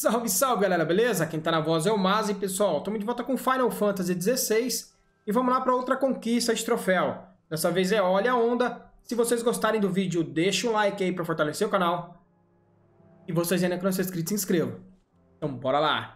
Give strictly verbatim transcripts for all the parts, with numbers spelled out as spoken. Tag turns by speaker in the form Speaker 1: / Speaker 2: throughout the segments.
Speaker 1: Salve, salve, galera, beleza? Quem tá na voz é o Mazi, pessoal. Estamos de volta com Final Fantasy dezesseis e vamos lá para outra conquista de troféu. Dessa vez é Olha a Onda. Se vocês gostarem do vídeo, deixa um like aí para fortalecer o canal. E vocês ainda que não são inscritos, se inscrevam. Então, bora lá.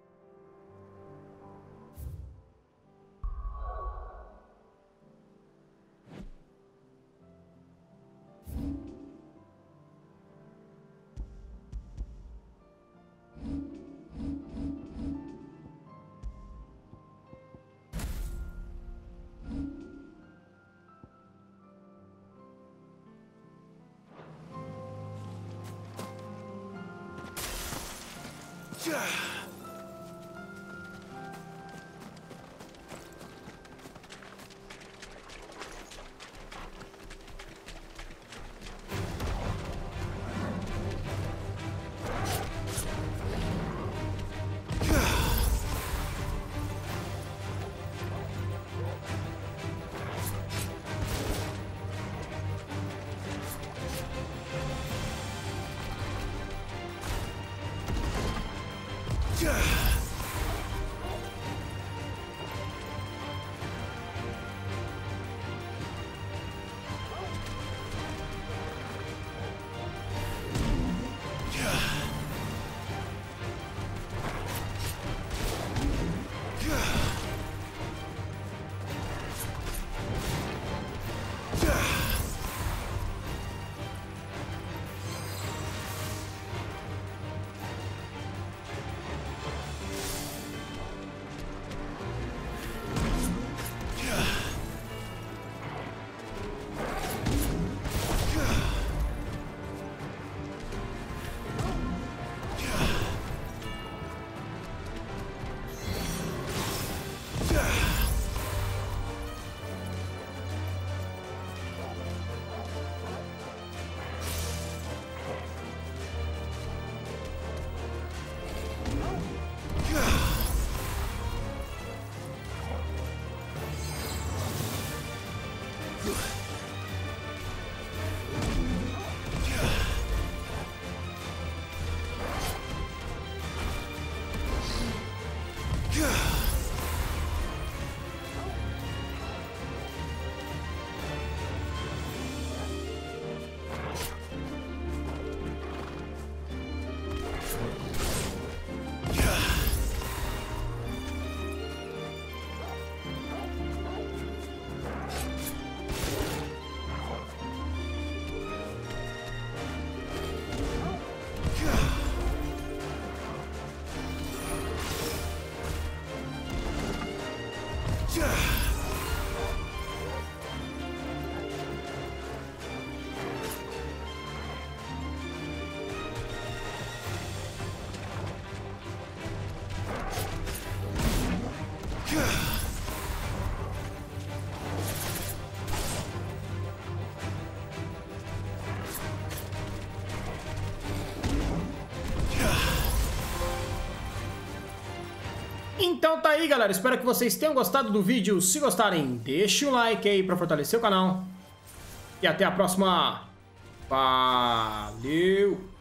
Speaker 1: Então tá aí, galera. Espero que vocês tenham gostado do vídeo. Se gostarem, deixe um like aí pra fortalecer o canal. E até a próxima. Valeu!